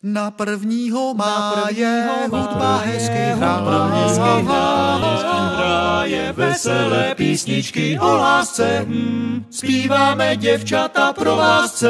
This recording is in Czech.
Na 1. máje hudba hezky hraje veselé písničky o lásce. Zpíváme děvčata pro vás.